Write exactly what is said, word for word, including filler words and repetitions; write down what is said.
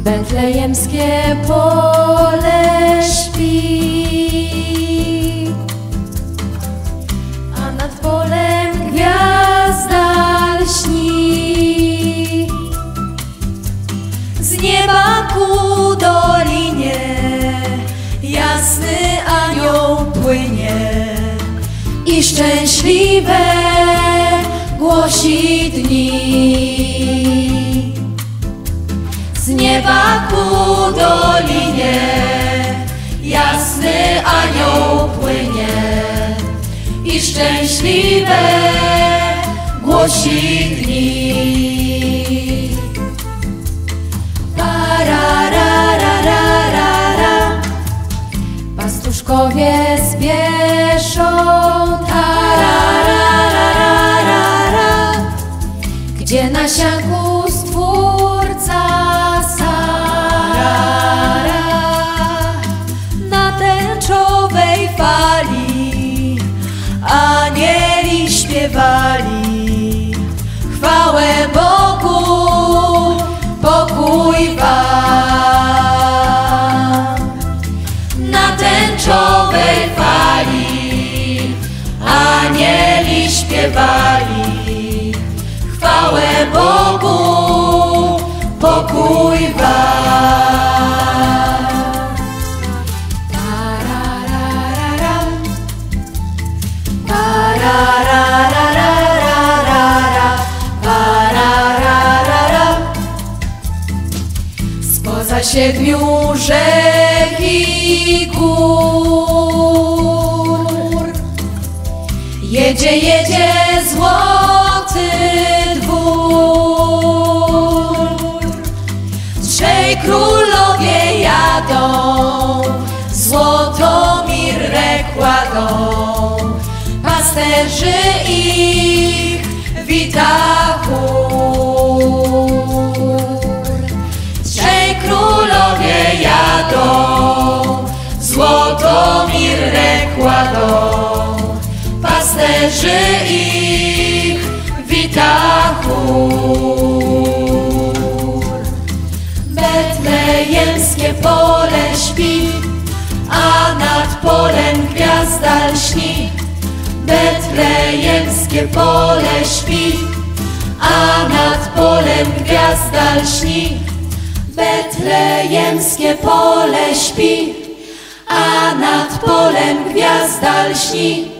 Betlejemskie pole śpi, a nad polem gwiazda lśni. Z nieba ku dolinie jasny anioł płynie i szczęśliwe głosi dni. Z nieba ku dolinie jasny anioł płynie i szczęśliwe głosi dni. Tararararara, pastuszkowie spieszą, tararararara, gdzie na sianku Stwórca na tęczowej fali anieli śpiewali chwałę Bogu, pokój wam. Na tęczowej fali anieli śpiewali chwałę Bogu, pokój wam. Spoza siedmiu rzek i gór jedzie, jedzie złoty dwór. Trzej królowie jadą, złoto mirrę kładą, pasterzy ich wita chór. Trzej królowie jadą, złoto mirrę kładą, pasterzy ich wita chór. Betlejemskie pole śpi, a nad polem gwiazda lśni. Betlejemskie pole śpi, a nad polem gwiazda lśni. Betlejemskie pole śpi, a nad polem gwiazda lśni.